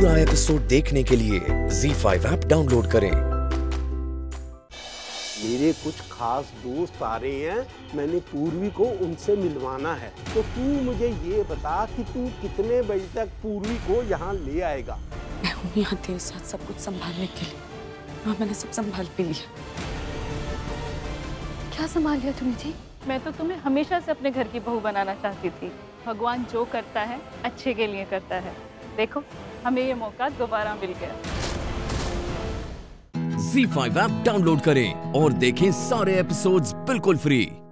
पूरा एपिसोड देखने के लिए ZEE5 ऐप डाउनलोड करें। मेरे कुछ खास दोस्त आ रहे हैं, मैंने पूर्वी को उनसे मिलवाना है। तो तू मुझे ये बता कि तू कितने बजे तक पूर्वी को यहाँ ले आएगा? मैं हूँ यहाँ तेरे साथ सब कुछ संभालने के लिए। हाँ, मैंने सब संभाल भी लिया। क्या संभाल लिया तूने जी? मैं तो तुम्हें हमेशा से अपने घर की बहू बनाना चाहती थी। भगवान जो करता है अच्छे के लिए करता है। देखो, हमें ये मौका दोबारा मिल गया। ZEE5 ऐप डाउनलोड करें और देखें सारे एपिसोड्स बिल्कुल फ्री।